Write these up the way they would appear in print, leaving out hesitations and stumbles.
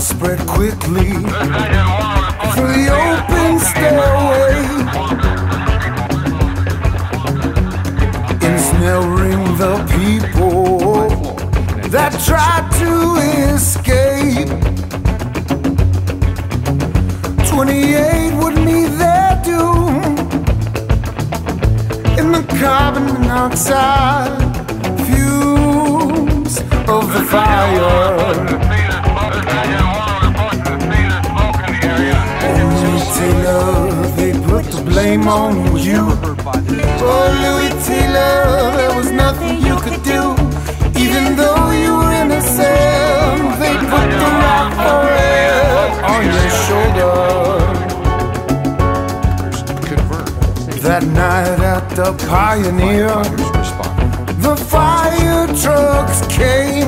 spread quickly through the open stairway, ensnaring the people that tried to escape. 28 would meet their doom in the carbon monoxide fumes of the fire. They put the blame on you. Oh, Louis Taylor, there was nothing you could do. Even though you were innocent, they put the rock forever on your shoulder. That night at the Pioneer, the fire trucks came.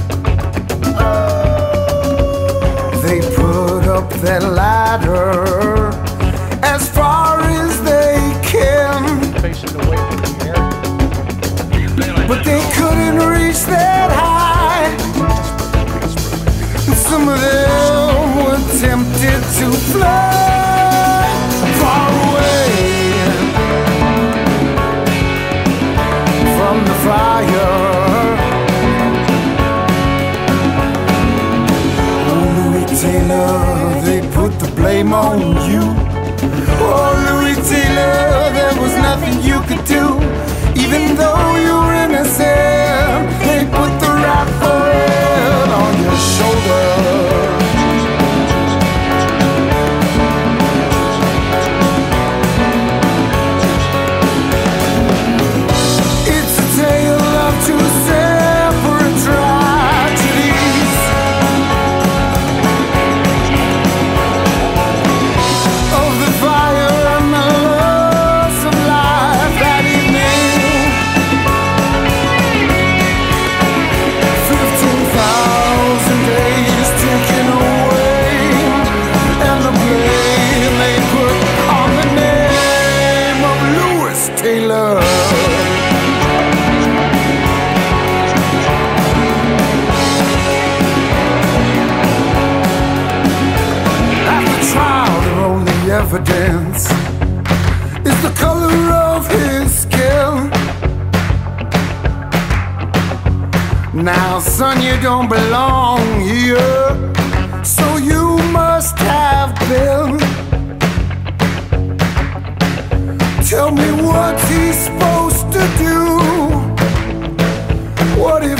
They put up that ladder as far as they can, but they couldn't reach that high. Some of them were tempted to fly far away from the fire. Taylor, they put the blame on you. Oh, Louis Taylor, there was nothing you could do. Even though you were innocent, they put the rap forever on your shoulder. It's a tale of two separate tragedies. Evidence is the color of his skin. Now, son, you don't belong here, so you must have been. Tell me what's he supposed to do? What if